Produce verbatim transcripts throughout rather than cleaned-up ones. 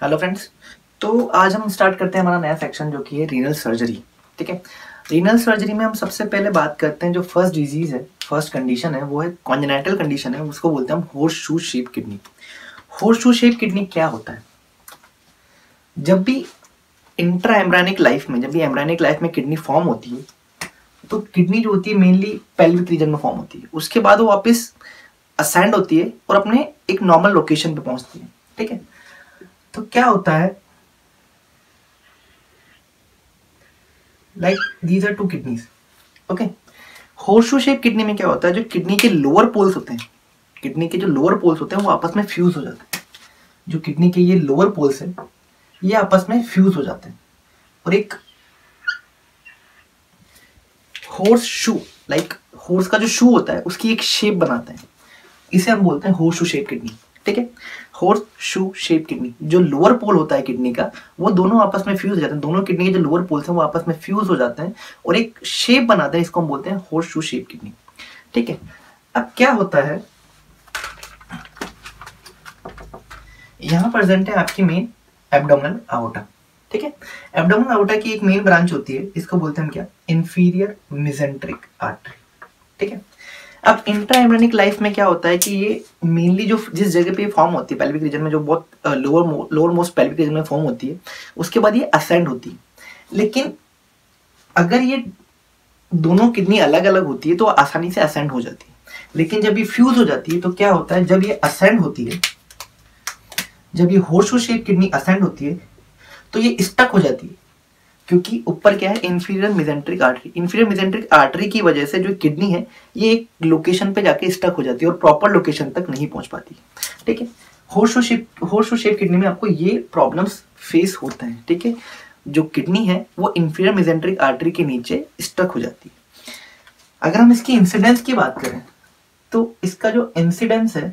Hello friends, तो आज हम स्टार्ट करते हैं हमारा नया सेक्शन जो कि है रीनल सर्जरी। ठीक है, रीनल सर्जरी में हम सबसे पहले बात करते हैं जो फर्स्ट डिजीज है, फर्स्ट कंडीशन है, वो है कॉन्जेनाइटल कंडीशन है, उसको बोलते हैं हम horse shoe shape kidney. Horse shoe shape kidney क्या होता है? जब भी इंट्रा एम्ब्रायनिक लाइफ में, जब भी एम्ब्रायनिक लाइफ में किडनी फॉर्म होती है तो किडनी जो होती है मेनली पेल्विक रीजन में फॉर्म होती है, उसके बाद वो वापस असेंड होती है और अपने एक नॉर्मल लोकेशन पे पहुंचती है। ठीक है, तो क्या होता है, like these are two kidneys. Okay, horseshoe shape kidney में क्या होता है, जो किडनी के लोअर पोल्स होते हैं, किडनी के जो लोअर पोल्स होते हैं वो आपस में फ्यूज हो जाते हैं। जो किडनी के ये लोअर पोल्स हैं ये आपस में फ्यूज हो जाते हैं और एक हॉर्स शू, लाइक हॉर्स का जो शू होता है उसकी एक शेप बनाते हैं, इसे हम बोलते हैं हॉर्सशू शेप किडनी। ठीक है, हॉर्स शू शेप किडनी, जो लोअर पोल होता है किडनी का वो दोनों आपस में फ्यूज हो जाते हैं, दोनों किडनी के जो लोअर पोल्स हैं वो आपस में फ्यूज हो जाते हैं और एक शेप बनाते हैं, इसको हम बोलते हैं हॉर्स शू शेप किडनी। ठीक है, अब क्या होता है, यहां प्रेजेंट है आपकी मेन एब्डोमिनल आओर्टा। ठीक है, एब्डोमिनल आओर्टा की एक मेन ब्रांच होती है, इसको बोलते हैं हम क्या, इंफीरियर मेसेंट्रिक आर्टरी। ठीक है, अब इंट्रा एम्ब्रायनिक लाइफ में क्या होता है कि ये मेनली जो जिस जगह पे फॉर्म होती है पेल्विक रीजन में, जो बहुत lower lower most pelvic region में फॉर्म होती है, उसके बाद ये असेंड होती है। लेकिन अगर ये दोनों किडनी अलग अलग होती है तो आसानी से असेंड हो जाती है, लेकिन जब ये फ्यूज हो जाती है तो क्या होता है, जब ये असेंड होती है, जब ये हॉर्सशू शेप किडनी असेंड होती है तो ये स्टक हो जाती है, क्योंकि ऊपर क्या है, inferior mesenteric artery. Inferior mesenteric artery की वजह से जो किडनी है ये एक लोकेशन पे जाके स्टक हो जाती है और प्रॉपर लोकेशन तक नहीं पहुंच पाती। ठीक है, horseshoe shape horseshoe shape kidney में आपको ये प्रॉब्लम्स फेस होते हैं। ठीक है, जो किडनी है वो इंफीरियर मेसेंट्रिक आर्टरी के नीचे स्टक हो जाती है। अगर हम इसकी इंसिडेंस की बात करें तो इसका जो इंसिडेंस है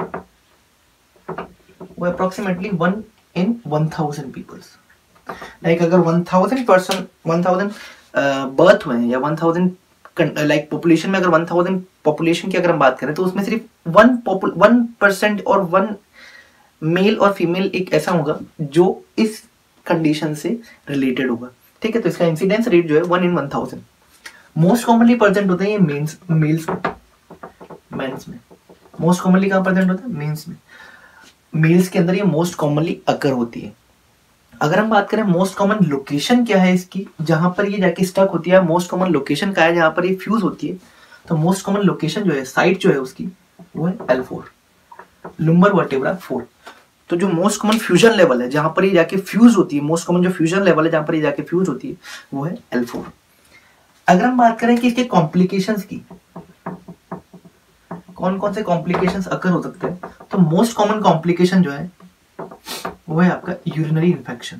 वो approximately one in one thousand peoples. Like अगर one thousand person one thousand birth हुए हैं या वन थाउजेंड लाइक पॉपुलेशन में, अगर वन थाउजेंड पॉपुलेशन की अगर हम बात करें तो उसमें सिर्फ वन वन परसेंट और वन मेल और फीमेल एक ऐसा होगा जो इस कंडीशन से रिलेटेड होगा। ठीक है, तो इसका इंसिडेंस रेट जो है one in one thousand. Most commonly present होता है ये मेन्स मेल्स में, मेंस में मोस्ट कॉमनली कहाँ प्रेजेंट होता है, मेंस में। मेल्स के अंदर ये मोस्ट कॉमनली अकर होती है। अगर हम बात करें मोस्ट कॉमन लोकेशन क्या है इसकी, जहां पर ये जाके स्टक होती है, मोस्ट कॉमन लोकेशन क्या है जहां पर ये फ्यूज होती है, तो मोस्ट कॉमन लोकेशन जो है, साइट जो है उसकी, वो है L four, lumbar vertebra four. तो जो मोस्ट कॉमन फ्यूजन लेवल है जहां पर ये जाके फ्यूज होती है, मोस्ट कॉमन जो फ्यूजन लेवल है जहां पर ये जाके फ्यूज होती है वो है एल फोर। अगर हम बात करें कि इसके कॉम्प्लिकेशंस की, कौन कौन से कॉम्प्लिकेशंस अकर हो सकते हैं, तो मोस्ट कॉमन कॉम्प्लिकेशन जो है वो है आपका यूरिनरी इन्फेक्शन।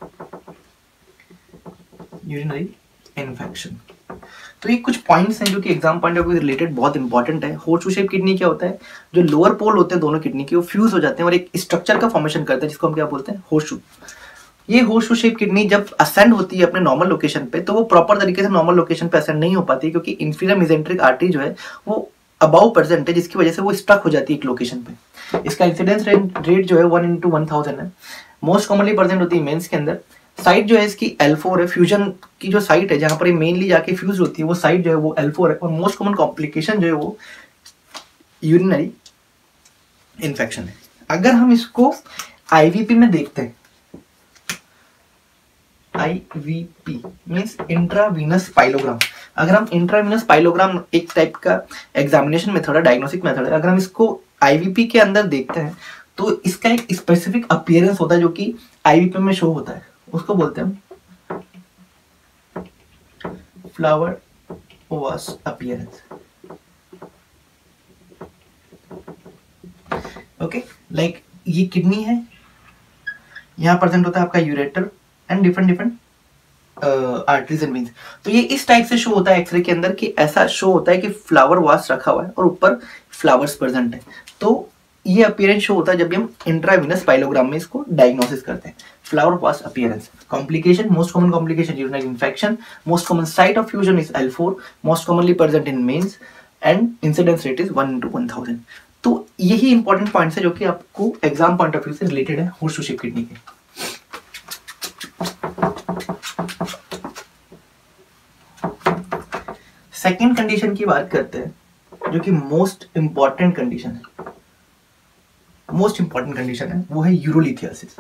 यूरिनरी इन्फेक्शन, तो ये कुछ पॉइंट्स हैं जो कि exam point of view related बहुत इंपॉर्टेंट है। हॉर्सशू शेप किडनी क्या होता है, जो लोअर पोल होते हैं दोनों किडनी के वो फ्यूज हो जाते हैं और एक स्ट्रक्चर का फॉर्मेशन करते हैं जिसको हम क्या बोलते हैं, हॉर्सशू। ये हॉर्सशू शेप किडनी जब असेंड होती है अपने नॉर्मल लोकेशन पे तो वो प्रॉपर तरीके से नॉर्मल लोकेशन पे असेंड नहीं हो पाती, क्योंकि इंफीरियर मेसेंट्रिक आर्टरी जो है वो अबाउ प्रेजेंट है, जिसकी वजह से वो स्टक हो जाती है एक लोकेशन पे। इसका इंसिडेंस रेट जो है वन इंटू वन थाउजेंड है। मोस्ट कॉमनली प्रेजेंट होती है मेंस के अंदर। साइट जो है इसकी एल फोर है, फ्यूजन की जो साइट है जहां पर ये मेनली जाके फ्यूज होती है वो साइट जो है वो एल फोर है। और मोस्ट कॉमन कॉम्प्लिकेशन जो है वो यूरिनरी इन्फेक्शन है। अगर हम इसको आईवीपी में देखते हैं, आईवीपी मींस इंट्रावीनस पाइलोग्राम। अगर हम इंट्रावीनस पाइलोग्राम एक टाइप का एग्जामिनेशन मेथड है, डायग्नोस्टिक मेथड है, अगर हम इसको आईवीपी के अंदर देखते हैं तो इसका एक स्पेसिफिक अपीयरेंस होता है जो कि आईवीपी में शो होता है, उसको बोलते हैं flower vase appearance. Okay, like ये किडनी है, यहां प्रेजेंट होता है आपका ureter and different different arteries and veins. तो ये इस टाइप से शो होता है एक्सरे के अंदर कि ऐसा शो होता है कि फ्लावर वास रखा हुआ है और ऊपर फ्लावर्स प्रेजेंट है। तो ये अपीयरेंस शो होता है जब भी हम इंट्रावीनस पाइलोग्राम में इसको डायग्नोसिस करते हैं, flower vase appearance. Complication, most common complication urinary infection, most common site of fusion is L four, most commonly present in mens and incidence rate is one into one thousand. तो यही important points है जो कि आपको exam point of view से related है horseshoe shape kidney के। Second condition की बात करते हैं जो कि मोस्ट इंपॉर्टेंट कंडीशन है, मोस्ट इंपॉर्टेंट कंडीशन है, वो है यूरोलिथियासिस।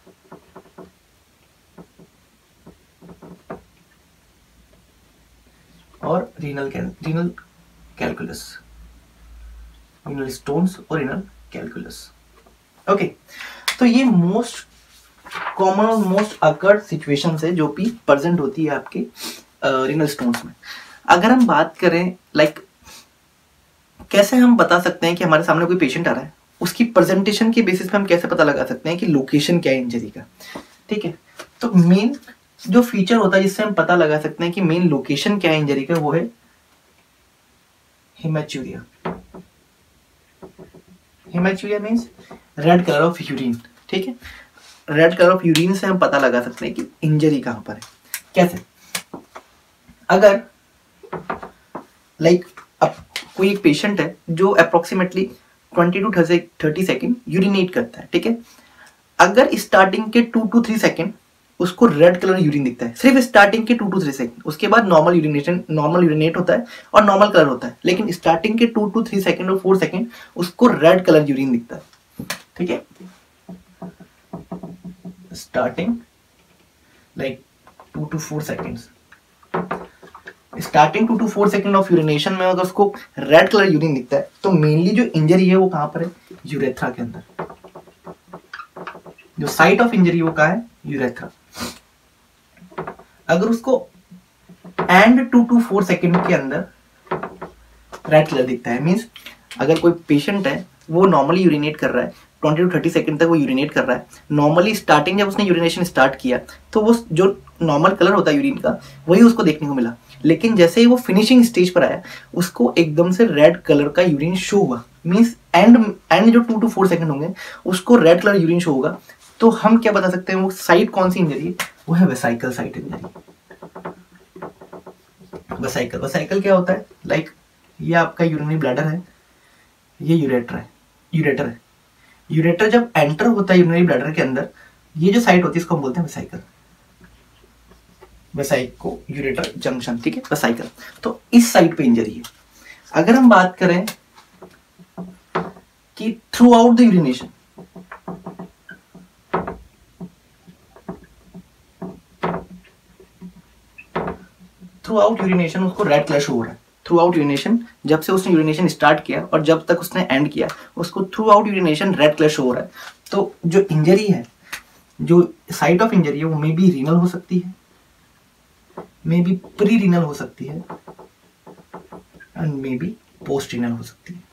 और renal renal calculus, renal stones और रीनल कैलकुलस। ओके, तो ये मोस्ट कॉमन और मोस्ट अकर्ड सिचुएशन है जो भी प्रेजेंट होती है आपके रीनल स्टोन्स में। अगर हम बात करें लाइक कैसे हम बता सकते हैं कि हमारे सामने कोई पेशेंट आ रहा है, उसकी प्रेजेंटेशन के बेसिस पे हम कैसे पता लगा सकते हैं कि लोकेशन क्या है इंजरी का। ठीक है, तो मेन जो फीचर होता है जिससे हम पता लगा सकते हैं कि मेन लोकेशन क्या है इंजरी का, वो है haematuria. Haematuria means red colour of urine. ठीक है, रेड कलर ऑफ यूरिन से हम पता लगा सकते हैं कि इंजरी कहां पर है। कैसे? अगर लाइक like, अब कोई एक पेशेंट है जो approximately twenty to thirty second urinate करता है। ठीक है, अगर स्टार्टिंग के टू टू थ्री सेकेंड उसको रेड कलर यूरिन दिखता है, सिर्फ स्टार्टिंग के टू टू थ्री सेकेंड, उसके बाद नॉर्मल यूरिनेशन नॉर्मल यूरिनेट होता है और नॉर्मल कलर होता है, लेकिन स्टार्टिंग के टू टू थ्री सेकेंड और फोर सेकेंड उसको रेड कलर यूरिन दिखता है। ठीक है, starting like two to four seconds, starting two to four second of urination में अगर उसको रेड कलर यूरिन दिखता है तो मेनली जो इंजरी है वो कहां पर है? यूरेथ्रा के अंदर। जो साइट ऑफ इंजरी वो कहां है? यूरेथ्रा। अगर उसको end two to four second के अंदर रेड कलर दिखता है, मींस अगर कोई पेशेंट है वो नॉर्मली यूरिनेट कर रहा है, ट्वेंटी टू थर्टी सेकेंड तक वो यूरिनेट कर रहा है, नॉर्मली स्टार्टिंग जब उसने यूरिनेशन स्टार्ट किया तो वो जो नॉर्मल कलर होता है यूरिन का वही उसको देखने को मिला, लेकिन जैसे ही वो फिनिशिंग स्टेज पर आया उसको एकदम से रेड कलर का यूरिन शो हुआ। मींस एंड एंड जो टू टू फोर सेकेंड होंगे उसको रेड कलर यूरिन शो होगा। तो हम क्या बता सकते हैं वो साइट कौन सी इंजरी है? वो है vesical site injury. Vesical vesical क्या होता है? लाइक like, ये आपका यूरिनरी ब्लैडर है, ये यूरेटर है, यूरेटर है। यूरेटर जब एंटर होता है यूरिनरी ब्लैडर के अंदर, ये जो साइट होती है इसको हम बोलते हैं वेसाइकल, वेसाइको यूरेटर जंक्शन। ठीक है, वेसाइकल। तो इस साइट पे इंजरी है। अगर हम बात करें कि throughout the urination, throughout urination उसको रेड कलर शो हो रहा है। थ्रू आउट यूरिनेशन, जब से उसने यूरिनेशन स्टार्ट किया और जब तक उसने एंड किया उसको throughout urination red colour show हो रहा है। तो जो इंजरी है, जो साइट ऑफ इंजरी है, वो मे बी रीनल हो सकती है, मे बी प्री रीनल हो सकती है and maybe post renal हो सकती है।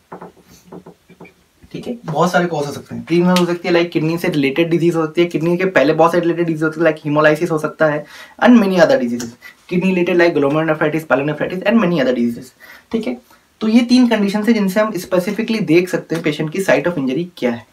ठीक है, बहुत सारे कॉज हो सकते हैं। प्री रीनल हो सकती है लाइक किडनी से रिलेटेड डिजीज हो सकती है, किडनी के पहले बहुत से रिलेटेड डिजीज होती है लाइक हीमोलाइसिस हो सकता है and many other diseases. Kidney related like glomerulonephritis, pyelonephritis and many other diseases. ठीक है, तो ये तीन कंडीशन है जिनसे हम स्पेसिफिकली देख सकते हैं पेशेंट की साइट ऑफ इंजरी क्या है।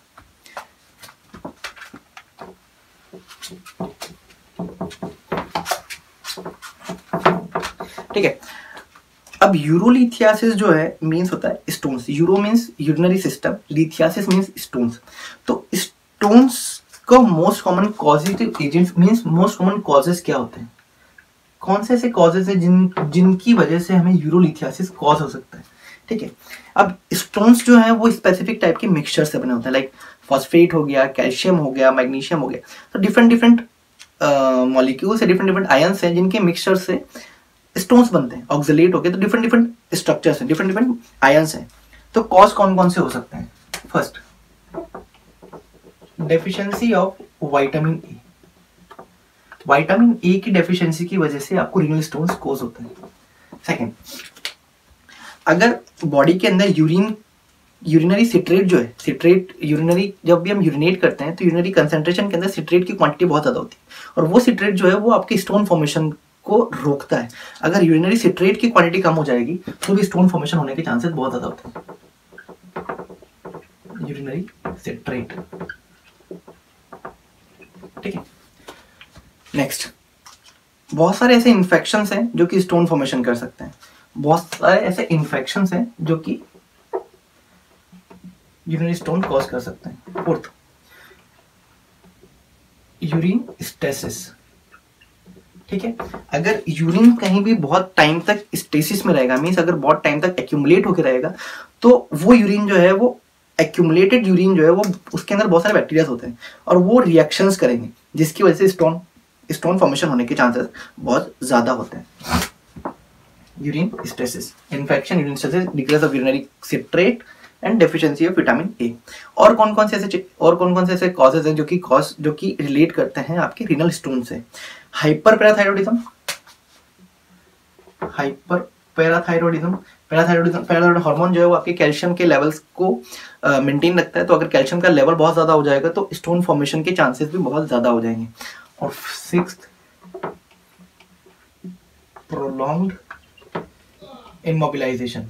ठीक है, अब यूरोलिथियासिस जो है मींस होता है stones. Uro means urinary system, lithiasis means stones. तो स्टोन्स का most common causative agents means most common causes क्या होते हैं? कौन से ऐसे कॉजेस हैं जिन जिनकी वजह से हमें यूरोलिथियासिस कॉज हो सकता है? ठीक है, अब स्टोन्स जो है वो स्पेसिफिक टाइप के मिक्सचर से बने होते हैं, लाइक फॉस्फेट हो गया, कैल्शियम हो गया, मैग्नीशियम हो गया। तो डिफरेंट डिफरेंट मॉलिक्यूल्स है, डिफरेंट डिफरेंट आयंस हैं जिनके मिक्सचर से स्टोन्स बनते हैं। ऑक्सलेट हो गए, तो डिफरेंट डिफरेंट स्ट्रक्चर्स हैं, डिफरेंट डिफरेंट आयंस हैं। तो कॉज कौन कौन से हो सकते हैं? First, deficiency of vitamin A. Vitamin A की डेफिशिएंसी की वजह से आपको रीनल स्टोन्स कॉज होते हैं। सेकंड, अगर बॉडी के अंदर यूरिन यूरिनरी सिट्रेट जो है, सिट्रेट यूरिनरी जब भी हम यूरिनेट करते हैं तो यूरिनरी कंसंट्रेशन के अंदर सिट्रेट की क्वांटिटी बहुत ज्यादा होती है और वो सिट्रेट जो है वो आपके स्टोन फॉर्मेशन को रोकता है। अगर यूरिनरी सिट्रेट की क्वांटिटी कम हो जाएगी तो भी स्टोन फॉर्मेशन होने के चांसेस बहुत ज्यादा होते हैं। Urinary citrate. ठीक है, नेक्स्ट, बहुत सारे ऐसे इन्फेक्शंस हैं जो कि स्टोन फॉर्मेशन कर सकते हैं। बहुत सारे ऐसे इन्फेक्शंस हैं जो कि यूरिनरी स्टोन कॉज कर सकते हैं। Fourth, urine stasis. ठीक है। अगर यूरिन कहीं भी बहुत टाइम तक स्टेसिस में रहेगा, मीन्स अगर बहुत टाइम तक एक्यूमुलेट होकर रहेगा, तो वो यूरिन जो है वो एक्यूमुलेटेड यूरिन जो है वो उसके अंदर बहुत सारे बैक्टीरिया होते हैं और वो रिएक्शंस करेंगे, जिसकी वजह से स्टोन स्टोन फॉर्मेशन होने के चांसेस बहुत ज़्यादा होते हैं। Urine stasis, infection, urine stasis, decrease of urinary citrate and deficiency of vitamin A. और कौन कौन से ऐसे और कौन कौन से ऐसे कॉजेज हैं जो कि कॉज जो कि रिलेट करते हैं आपके रीनल स्टोन से? Hyper parathyroidism, hyper parathyroidism parathyroidism parathyroid hormone जो है वो आपके कैल्शियम के लेवल्स को मेंटेन रखता है, तो अगर कैल्शियम का लेवल बहुत ज्यादा हो जाएगा तो स्टोन फॉर्मेशन के चांसेस भी बहुत ज्यादा हो जाएंगे। और सिक्स्थ, प्रोलॉन्ग्ड इमोबिलाइजेशन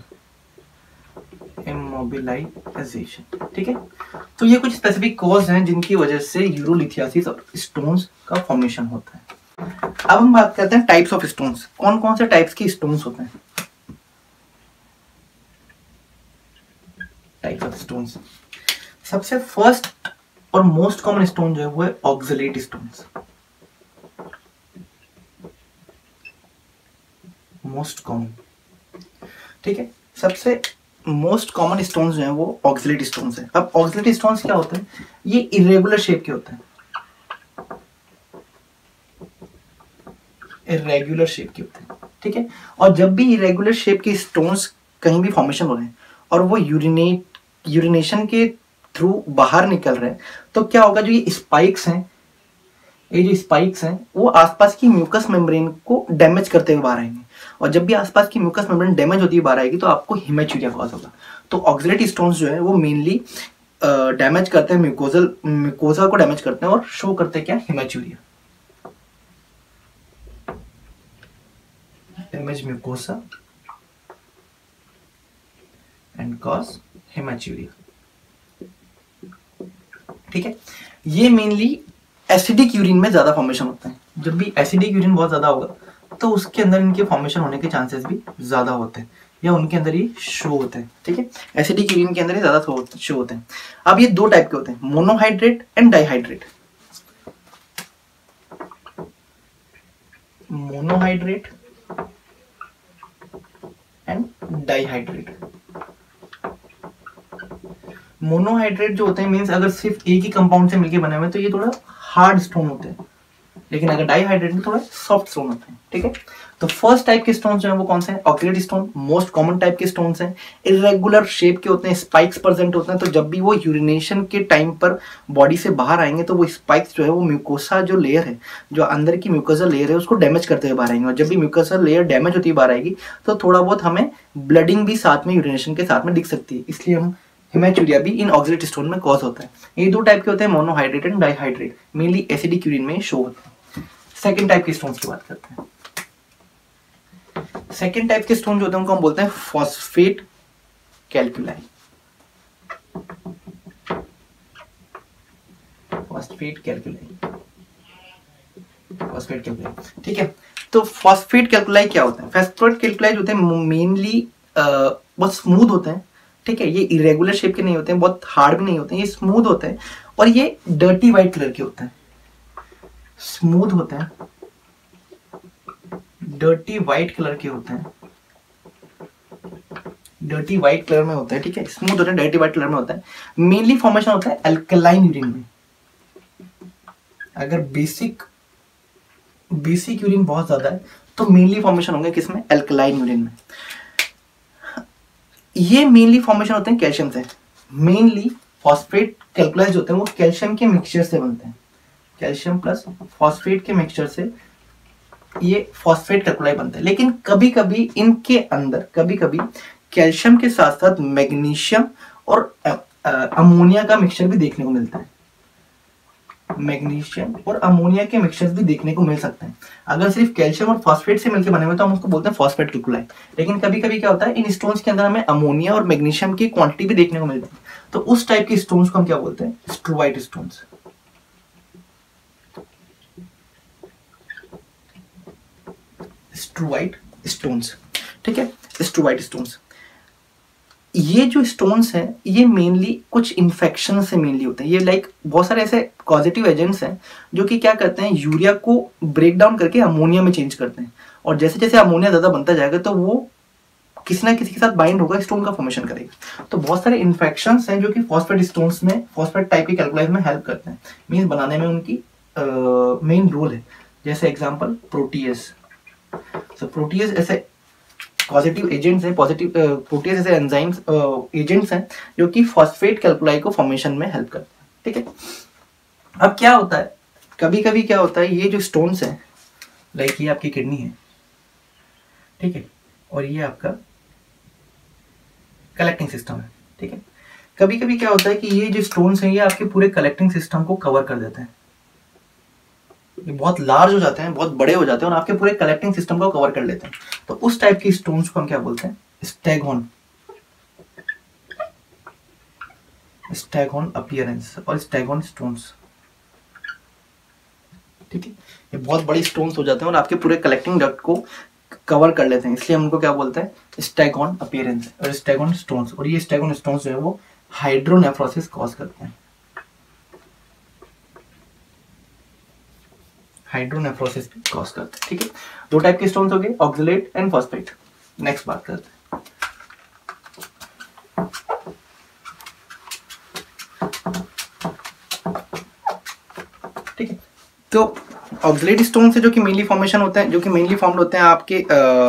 इमोबिलाइजेशन ठीक है। तो ये कुछ स्पेसिफिक कॉज हैं जिनकी वजह से यूरोलिथियासिस और स्टोन्स का फॉर्मेशन होता है। अब हम बात करते हैं टाइप्स ऑफ स्टोन्स। कौन कौन से टाइप्स के स्टोन्स होते हैं? टाइप्स ऑफ स्टोन्स, सबसे फर्स्ट और मोस्ट कॉमन स्टोन जो है वो है ऑक्सलेट स्टोन्स। मोस्ट कॉमन, ठीक है। सबसे मोस्ट कॉमन स्टोन्स जो है वो ऑक्सलेट स्टोन्स है। अब ऑक्सलेट स्टोन्स क्या होते हैं? ये इरेगुलर शेप के होते हैं, इरेगुलर शेप के होते हैं, ठीक है। और जब भी इरेगुलर शेप के स्टोन्स कहीं भी फॉर्मेशन हो रहे हैं और वो यूरिनेट यूरिनेशन के थ्रू बाहर निकल रहे हैं, तो क्या होगा? जो ये स्पाइक्स हैं, ये जो स्पाइक्स हैं वो आसपास की म्यूकस मेम्ब्रेन को डैमेज करते हुए बाहर आएंगे, और जब भी आसपास की म्यूकस मेम्ब्रेन डैमेज होती हुई बाहर आएगी तो आपको हेमेचुरिया कॉज होगा। तो ऑक्सलेट स्टोन्स जो है वो मेनली डैमेज करते हैं म्यूकोजल म्यूकोजा को डैमेज करते हैं और शो करते हैं क्या? Haematuria. Damage mucosa and cause haematuria, ठीक है। ये मेनली एसिडिक यूरिन में ज्यादा फॉर्मेशन होता है। जब भी एसिडिक यूरिन बहुत ज्यादा होगा तो उसके अंदर इनके फॉर्मेशन होने के चांसेस भी ज्यादा होते हैं, या उनके अंदर ये शो होते हैं, ठीक है। एसिडिक यूरिन के अंदर ये ज्यादा शो होते हैं। अब ये दो टाइप के होते हैं, monohydrate and dihydrate. Monohydrate and dihydrate. Monohydrate जो होते हैं मींस अगर सिर्फ एक ही कंपाउंड से मिलके बने हुए हैं तो ये थोड़ा हार्ड स्टोन होते हैं, लेकिन अगर डाइहाइड्रेट में थोड़ा सॉफ्ट स्टोन होते हैं, ठीक है। तो फर्स्ट टाइप के स्टोन्स जो है वो कौन से हैं? Oxalate stone most common type के स्टोन्स हैं, इरेगुलर शेप के होते हैं, स्पाइक्स प्रेजेंट होते हैं। तो जब भी वो यूरिनेशन के टाइम पर बॉडी से बाहर आएंगे तो वो स्पाइक्स जो है वो म्यूकोसा जो लेयर है, जो अंदर की म्यूकोसा लेयर है, उसको डैमेज करते हुए बाहर आएंगे। और जब भी म्यूकोसा लेयर डैमेज होती है बाहर आएगी तो थोड़ा बहुत हमें ब्लडिंग भी साथ में यूरिनेशन के साथ में दिख सकती है, इसलिए हम हेमेचुरिया भी इन ऑक्सलेट स्टोन में कॉज होता है। ये दो टाइप के होते हैं, monohydrate and dihydrate, mainly acidic urine में शो होते हैं। सेकेंड टाइप के स्टोन्स की बात करते हैं। सेकेंड टाइप के स्टोन जो होते हैं उनको हम बोलते हैं phosphate calculi. Phosphate calculi phosphate calculi ठीक है। तो फॉस्फेट कैल्कुलाई क्या होता है? फॉस्फेट कैल्कुलाई जो होते हैं मेनली बहुत स्मूथ होते हैं, ठीक है। ये इरेगुलर शेप के नहीं होते हैं, बहुत हार्ड भी नहीं होते हैं, ये स्मूथ होते हैं और ये डर्टी व्हाइट कलर के होते हैं। स्मूथ होते हैं, डर्टी व्हाइट कलर के होते हैं, डर्टी व्हाइट कलर में होता है, ठीक है। स्मूथ होता है, डर्टी व्हाइट कलर में होता है। मेनली फॉर्मेशन होता है अल्कलाइन यूरिन में। अगर बेसिक बेसिक यूरिन बहुत ज्यादा है तो मेनली फॉर्मेशन होंगे किसमें? अल्कलाइन यूरिन में। ये मेनली फॉर्मेशन होते हैं कैल्शियम से। मेनली फॉस्फेट कैल्कुलाई होते हैं वो कैल्शियम के मिक्सचर से बनते हैं, कैल्शियम प्लस फॉस्फेट के मिक्सचर से ये फॉस्फेट कैल्कुलाई बनता है। लेकिन कभी कभी इनके अंदर कभी कभी कैल्शियम के साथ साथ मैग्नीशियम और अमोनिया का मिक्सचर भी देखने को मिलता है। मैग्नीशियम और अमोनिया के मिक्सचर्स भी देखने को मिल सकते हैं। अगर सिर्फ कैल्शियम और फॉस्फेट से मिलकर बने हुए तो हम उसको बोलते हैं फॉस्फेट कैल्कुलाई। लेकिन कभी कभी क्या होता है, इन स्टोन्स के अंदर हमें अमोनिया और मैग्नीशियम की क्वांटिटी भी देखने को मिलती है, तो उस टाइप के स्टोन्स को हम क्या बोलते हैं? स्ट्रोवाइट स्टोन्स। स्ट्रोवाइट स्टोन्स, ठीक है। स्ट्रोवाइट स्टोन्स ये जो स्टोन्स हैं ये मेनली कुछ इन्फेक्शन से मेनली होते हैं। ये लाइक बहुत सारे ऐसे पॉजिटिव एजेंट्स हैं जो कि क्या करते हैं, यूरिया को ब्रेक डाउन करके अमोनिया में चेंज करते हैं, और जैसे जैसे अमोनिया ज़्यादा बनता जाएगा तो वो किसी ना किसी के साथ बाइंड होगा, स्टोन का फॉर्मेशन करेगा। तो बहुत सारे इन्फेक्शंस हैं जो कि फॉस्फेट स्टोन्स में, फॉस्फेट टाइप के कैल्कुलाइज में हेल्प करते हैं, मीन्स बनाने में उनकी मेन रोल है। जैसे एग्जांपल प्रोटीएस। सो प्रोटीएस ऐसे पॉजिटिव एजेंट्स हैं, पॉजिटिव प्रोटीएस ऐसे एंजाइम्स एजेंट्स हैं जो कि फॉस्फेट कैल्कुलाई को फॉर्मेशन में हेल्प करते हैं। ठीक है, अब क्या होता है, कभी कभी क्या होता है, ये जो स्टोन्स हैं, लाइक ये आपकी किडनी है, ठीक है, और ये आपका कलेक्टिंग सिस्टम है। ठीक है, कभी कभी क्या होता है कि ये जो स्टोन्स हैं ये आपके पूरे कलेक्टिंग सिस्टम को कवर कर देते हैं, ये बहुत लार्ज हो जाते हैं, बहुत बड़े हो जाते हैं और आपके पूरे कलेक्टिंग सिस्टम को कवर कर लेते हैं। तो उस टाइप की स्टोन्स को हम क्या बोलते हैं, स्टैगोन, स्टैगोन अपीयरेंस और स्टैगोन स्टोन्स। ठीक है, ये बहुत बड़ी स्टोन्स हो जाते हैं और आपके पूरे कलेक्टिंग डक्ट को कवर कर लेते हैं, इसलिए हम उनको क्या बोलते हैं, स्टैगोन अपीयरेंस और स्टैगोन स्टोन्स। और ये स्टैगोन स्टोन्स जो है वो हाइड्रोनेफ्रोसिस कॉज करते हैं, हाइड्रोनेफ्रोसिस भी कॉज करते हैं। ठीक है, दो टाइप के स्टोन्स हो गए, ऑक्सलेट एंड फॉस्फेट। नेक्स्ट बात करते हैं। ठीक है, तो ऑक्सलेट स्टोन से जो कि मेनली फॉर्मेशन होते हैं, जो कि मेनली फॉर्म्ड होते हैं आपके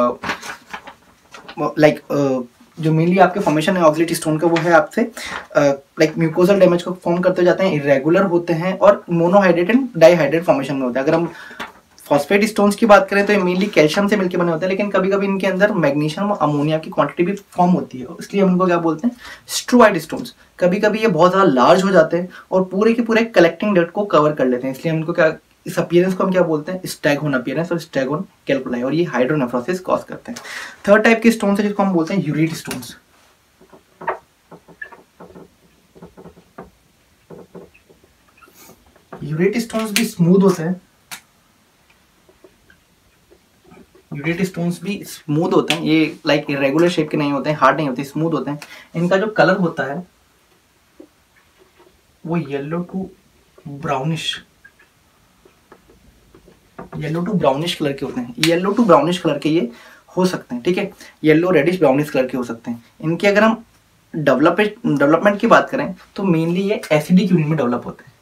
लाइक जो मेनली आपके फॉर्मेशन है ऑक्सलेट स्टोन का, वो है आपसे लाइक म्यूकोजल डैमेज को फॉर्म करते जाते हैं, इरेगुलर होते हैं और मोनोहाइड्रेट एंड डाईहाइड्रेट फॉर्मेशन में होते हैं। अगर हम फॉस्फेट स्टोन्स की बात करें तो ये मेनली कैल्शियम से मिलकर बने होते हैं, लेकिन कभी कभी इनके अंदर मैग्नीशियम और अमोनिया की क्वांटिटी भी फॉर्म होती है, इसलिए हम इनको क्या बोलते हैं, स्ट्रोआइड स्टोन्स। कभी कभी ये बहुत ज़्यादा लार्ज हो जाते हैं और पूरे के पूरे कलेक्टिंग डक्ट को कवर कर लेते हैं, इसलिए हम इनको क्या, इस अपीयरेंस को हम क्या बोलते हैं, स्टैगोन अपीयरेंस और स्टैगोन कैल्कुलाई, और ये हाइड्रोनेफ्रोसिस कॉज करते हैं। थर्ड टाइप के स्टोन्स है जिसको हम बोलते हैं यूरेट स्टोन्स। यूरेट स्टोन्स भी स्मूथ होते हैं, यूरेट स्टोन्स भी स्मूथ होते हैं, ये लाइक इरेगुलर शेप के नहीं होते हैं, हार्ड नहीं होते, स्मूथ होते हैं। इनका जो कलर होता है वो yellow to brownish, yellow to brownish colour के होते हैं, येलो टू ब्राउनिश कलर के ये हो सकते हैं। ठीक है, येलो रेडिश ब्राउनिश कलर के हो सकते हैं। इनके अगर हम डेवलपमेंट डेवलपमेंट की बात करें तो मेनली ये एसिडिक यूरिन में डेवलप होते हैं,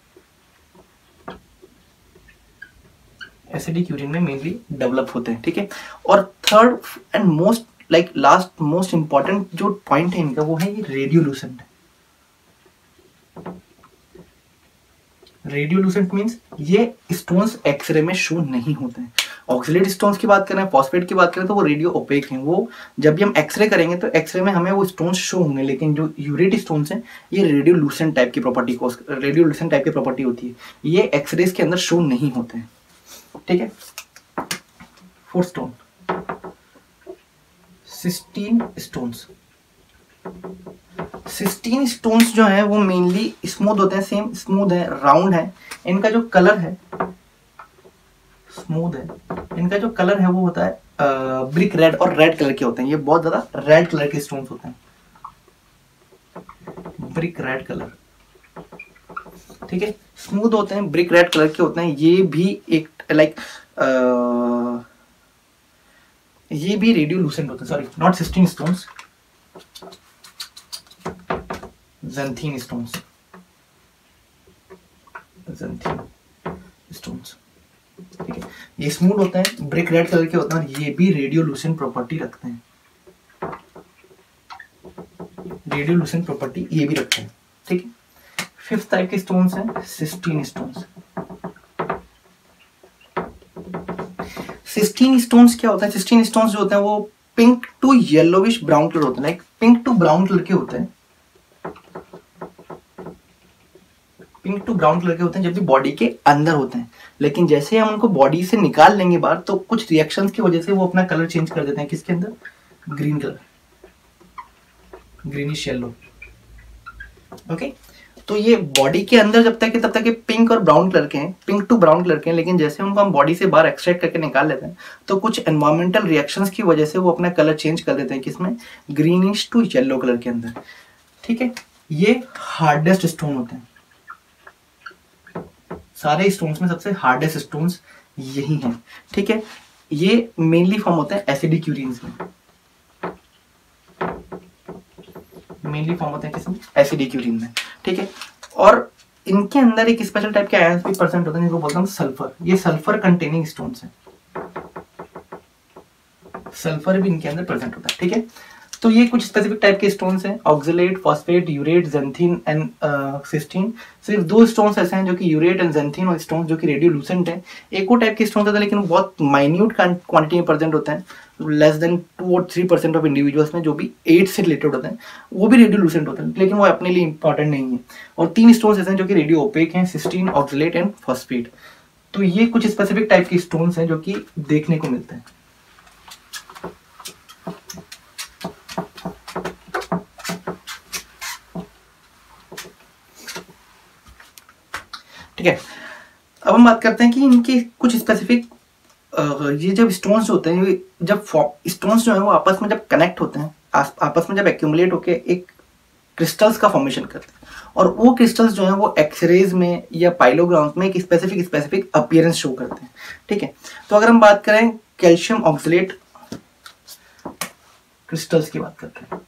एसिडिक यूरिन में मेनली डेवलप होते हैं। ठीक है, और third and most like last most important जो पॉइंट है इनका, वो है ये रेडियोलूसेंट। रेडियोलूसेंट मींस ये स्टोन्स एक्सरे में शो नहीं होते हैं। ऑक्सलेट स्टोन्स की बात करें, फॉस्फेट की बात करें तो वो रेडियो ओपेक हैं, वो जब भी हम एक्सरे करेंगे तो एक्सरे में हमें वो स्टोन्स शो होंगे, लेकिन जो यूरेट स्टोन्स हैं ये रेडियोलूसेंट टाइप की प्रॉपर्टी को रेडियोलूसेंट टाइप की प्रॉपर्टी होती है, ये एक्सरेज के अंदर शो नहीं होते हैं। ठीक है, fourth stone cystine stones. Cystine stones जो है वो मेनली स्मूथ होते हैं, सेम स्मूथ है, राउंड है, इनका जो कलर है स्मूथ है, इनका जो कलर है वो होता है ब्रिक रेड और रेड कलर के होते हैं, ये बहुत ज्यादा रेड कलर के स्टोन्स होते हैं, ब्रिक रेड कलर। ठीक है, स्मूथ होते हैं, ब्रिक रेड कलर के होते हैं, ये भी एक लाइक ये भी रेडियोलूसेंट होते हैं, sorry not cystine stones, xanthine stones, xanthine stones. ठीक है, ये स्मूथ होते हैं, ब्रिक रेड कलर के होते हैं और ये भी रेडियोलूसेंट प्रॉपर्टी रखते हैं, रेडियोलूसेंट प्रॉपर्टी ये भी रखते हैं। ठीक है, फिफ्थ टाइप के स्टोन्स हैं सिस्टीन स्टोन्स। सिस्टीन स्टोन्स क्या होता है, सिस्टीन स्टोन्स जो होते हैं वो pink to yellowish brown colour होते हैं, like pink to brown colour के होते हैं, पिंक टू ब्राउन कलर के होते हैं जब भी बॉडी के अंदर होते हैं, लेकिन जैसे हम उनको बॉडी से निकाल लेंगे बाहर तो कुछ रिएक्शंस की वजह से वो अपना कलर चेंज कर देते हैं, किसके अंदर, green colour, greenish yellow. Okay, तो ये बॉडी के अंदर जब तक तब तक ये पिंक और ब्राउन कलर के हैं, पिंक टू ब्राउन कलर के हैं, लेकिन जैसे उनको हम बॉडी से बाहर एक्सट्रैक्ट करके निकाल लेते हैं तो कुछ एनवायरमेंटल रिएक्शंस की वजह से वो अपना कलर चेंज कर देते हैं, किसमें, ग्रीनिश टू येलो कलर के अंदर। ठीक है, ये हार्डेस्ट स्टोन होते हैं, सारे स्टोन्स में सबसे हार्डेस्ट स्टोन्स यही हैं। ठीक है, ये मेनली फॉर्म होते हैं एसिडिक यूरिन्स में, मेनली फॉर्म होते हैं किसमें, एसिडिक यूरिन में। ठीक है, और इनके अंदर एक स्पेशल टाइप के आयंस भी प्रेजेंट होते हैं जिनको बोलते हैं सल्फर। ये सल्फर कंटेनिंग स्टोन्स हैं, सल्फर भी इनके अंदर प्रेजेंट होता है। ठीक है, तो ये कुछ स्पेसिफिक टाइप के स्टोन्स हैं, oxalate, phosphate, urate, xanthine and cystine. सिर्फ दो स्टोन्स ऐसे हैं जो कि यूरेट एंड जेंथिन और स्टोन्स जो कि रेडियोल्यूसेंट हैं। एक और टाइप के स्टोन्स होते हैं लेकिन बहुत माइन्यूट क्वांटिटी में प्रेजेंट होते हैं, लेस देन टू और थ्री परसेंट ऑफ इंडिविजुअल्स में, जो भी एट से रिलेटेड होते हैं, वो भी रेडियोल्यूसेंट होते हैं लेकिन वो अपने लिए इंपॉर्टेंट नहीं है। और तीन स्टोन्स ऐसे हैं जो कि रेडियो ओपेक हैं, सिस्टीन, ऑक्सलेट एंड फॉस्फेट। तो ये कुछ स्पेसिफिक टाइप के स्टोन्स हैं जो कि देखने को मिलते हैं। ठीक है, अब हम बात करते हैं कि इनके कुछ स्पेसिफिक, ये जब स्टोन्स होते हैं, जब स्टोन्स जो है वो आपस में जब कनेक्ट होते हैं, आपस में जब एक्यूमुलेट होकर एक क्रिस्टल्स का फॉर्मेशन करते हैं, और वो क्रिस्टल्स जो है वो एक्सरेज में या पाइलोग्राम्स में एक स्पेसिफिक स्पेसिफिक अपीयरेंस शो करते हैं। ठीक है, तो अगर हम बात करें कैल्शियम ऑक्सलेट क्रिस्टल्स की बात करते हैं।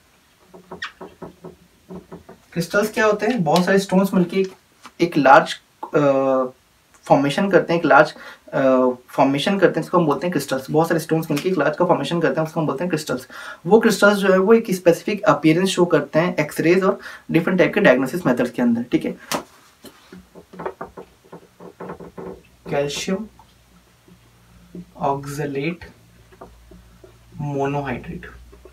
क्रिस्टल्स क्या होते हैं, बहुत सारे स्टोन्स मिलके एक, एक लार्ज फॉर्मेशन करते हैं, एक लार्ज फॉर्मेशन करते हैं, इसको हम बोलते हैं क्रिस्टल्स। बहुत सारे स्टोन्स मिलके एक लार्ज का फॉर्मेशन करते हैं, उसको हम बोलते हैं क्रिस्टल्स। वो क्रिस्टल्स जो है वो एक स्पेसिफिक अपीयरेंस शो करते हैं एक्सरेज और डिफरेंट टाइप के डायग्नोसिस मेथड्स के अंदर। ठीक है, कैल्शियम ऑक्सलेट मोनोहाइड्रेट।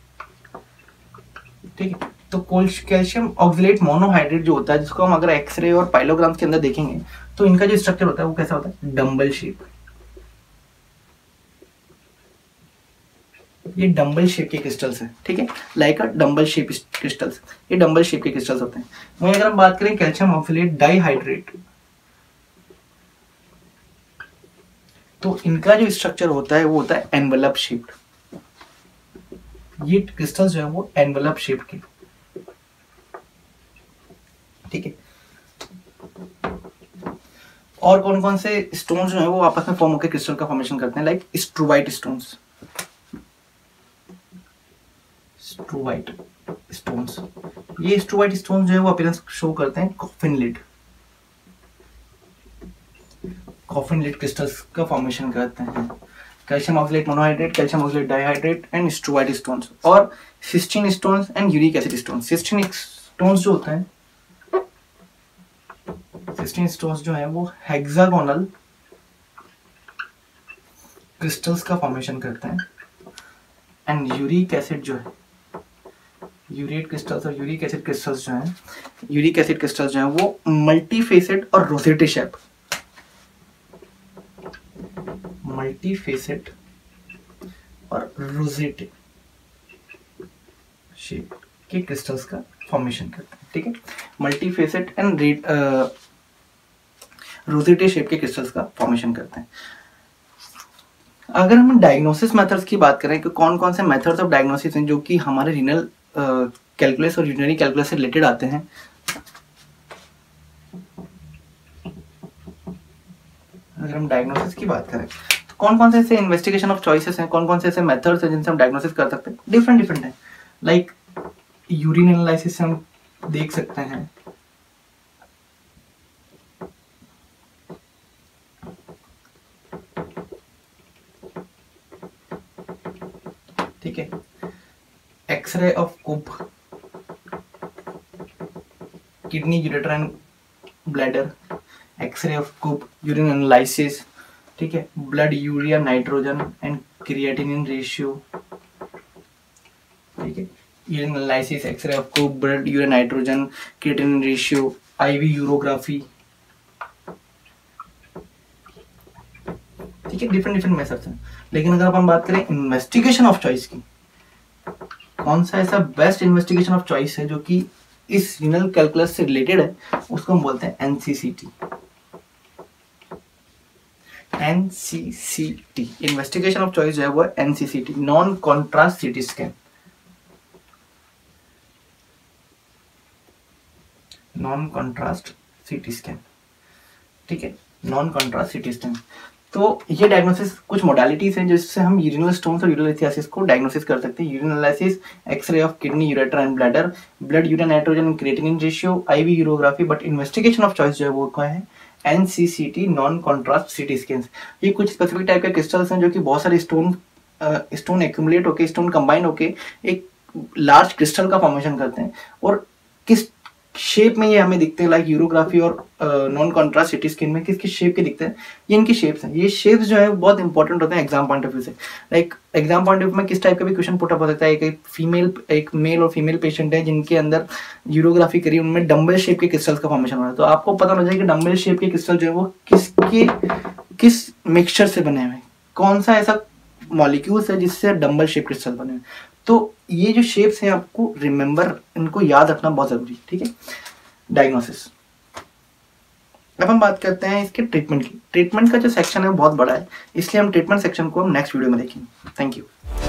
ठीक है, तो कैल्शियम ऑक्सलेट मोनोहाइड्रेट जो होता है, जिसको हम अगर एक्सरे और पाइलोग्राम्स के अंदर देखेंगे तो इनका जो स्ट्रक्चर होता है वो कैसा होता है, डंबल शेप। ये डंबल शेप के क्रिस्टल्स हैं। ठीक है, like a dumbbell shape crystals, ये डंबल शेप के क्रिस्टल्स होते हैं। वहीं अगर हम बात करें कैल्शियम ऑक्सलेट डाइहाइड्रेट, तो इनका जो स्ट्रक्चर होता है वो होता है एनवेलप शेप्ड। ये क्रिस्टल्स जो है वो एनवेलप शेप के। ठीक है, और कौन कौन से स्टोन्स जो है वो आपस में फॉर्म होकर क्रिस्टल का फॉर्मेशन करते हैं, like struvite stones. Struvite stones, ये स्ट्रूवाइट स्टोन्स जो है वो अपीयरेंस शो करते हैं coffin lid, coffin lid crystals का फॉर्मेशन करते हैं। Calcium oxalate monohydrate, calcium oxalate dihydrate and struvite stones, और cystine stones and uric acid stones. Cystine stones जो होते हैं, सिस्टीन स्टोन्स जो है वो हेक्सागोनल क्रिस्टल्स का फॉर्मेशन करते हैं। एंड यूरिक एसिड जो है, यूरेट क्रिस्टल्स और यूरिक एसिड क्रिस्टल्स जो हैं, यूरिक एसिड क्रिस्टल्स जो हैं वो मल्टीफेसेट और रोसेटे शेप, मल्टीफेसेट और रोसेटे शेप के क्रिस्टल्स का फॉर्मेशन करते हैं। ठीक है, मल्टीफेसेट एंड रोसेटे शेप के क्रिस्टल्स का फॉर्मेशन करते हैं। अगर हम डायग्नोसिस मेथड्स की बात करें कि कौन कौन से मेथड्स ऑफ डायग्नोसिस हैं जो कि हमारे रीनल कैलकुलस और यूरिनरी कैलकुलस से रिलेटेड आते हैं, अगर हम डायग्नोसिस की बात करें तो कौन कौन से ऐसे इन्वेस्टिगेशन ऑफ चॉइसेस हैं, कौन कौन से ऐसे मेथड्स हैं जिनसे हम डायग्नोसिस कर सकते हैं, डिफरेंट डिफरेंट है। लाइक यूरिन एनालिसिस से हम देख सकते हैं, ठीक है, x ray of KUB, kidney, ureter and bladder, x ray of KUB, urine analysis, ठीक है, blood urea nitrogen and creatinine ratio, ठीक है, urine analysis, x ray of KUB, blood urea nitrogen, creatinine ratio, IV urography, ठीक है, डिफरेंट डिफरेंट मेथड्स हैं। लेकिन अगर हम बात करें इन्वेस्टिगेशन ऑफ चॉइस की, कौन सा ऐसा बेस्ट इन्वेस्टिगेशन ऑफ चॉइस है जो कि इस रीनल कैलकुलस से रिलेटेड है उसको हम बोलते हैं NCCT. NCCT investigation of choice जो है वो NCCT, non contrast CT scan. Non contrast CT scan, ठीक है, नॉन कॉन्ट्रास्ट सीटी स्कैन। तो ये डायग्नोसिस कुछ मोडालिटीज हैं जिससे हम यूरिनल स्टोन्स और यूरोलिथियासिस को डायग्नोसिस कर सकते हैं। Urinalysis, x ray of kidney, ureter and bladder, blood urine nitrogen and creatinine ratio, IV urography. But investigation of choice जो है वो क्या है, NCCT, non contrast CT scan. ये कुछ स्पेसिफिक टाइप के क्रिस्टल्स हैं जो कि बहुत सारे स्टोन स्टोन एक्यूमुलेट होके, स्टोन कंबाइन होके एक लार्ज क्रिस्टल का फॉर्मेशन करते हैं। और किस शेप में ये हमें दिखते हैं, लाइक यूरोग्राफी और नॉन कॉन्ट्रास्ट सीटी स्कैन में किस किस शेप के दिखते हैं, ये इनकी शेप्स हैं। ये शेप्स जो है बहुत इंपॉर्टेंट होते हैं एग्जाम पॉइंट ऑफ व्यू से। Like exam point of view में किस टाइप का भी क्वेश्चन पुट अप हो सकता है। एक फीमेल एक मेल और फीमेल पेशेंट है जिनके अंदर यूरोग्राफी करी, उनमें डम्बल शेप के क्रिस्टल्स का फॉर्मेशन हो रहा है, तो आपको पता होना चाहिए कि डम्बल शेप के क्रिस्टल जो है वो किसके किस मिक्सचर से बने हुए हैं, कौन सा ऐसा मॉलिक्यूल्स है जिससे डम्बल शेप क्रिस्टल बने हुए। तो ये जो शेप्स हैं आपको रिमेंबर, इनको याद रखना बहुत जरूरी है, ठीक है। डायग्नोसिस। अब हम बात करते हैं इसके ट्रीटमेंट की। ट्रीटमेंट का जो सेक्शन है बहुत बड़ा है, इसलिए हम ट्रीटमेंट सेक्शन को हम नेक्स्ट वीडियो में देखेंगे। Thank you.